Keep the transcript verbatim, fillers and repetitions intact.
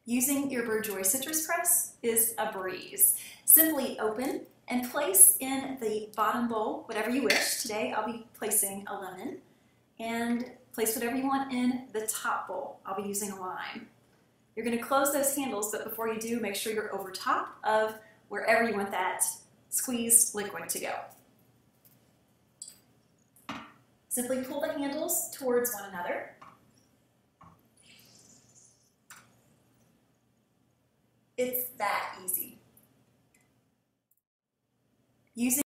Using your Burjoy citrus press is a breeze. Simply open and place in the bottom bowl whatever you wish. Today I'll be placing a lemon, and place whatever you want in the top bowl. I'll be using a lime. You're going to close those handles, but before you do, make sure you're over top of wherever you want that squeezed liquid to go. Simply pull the handles towards one another. It's that easy. Using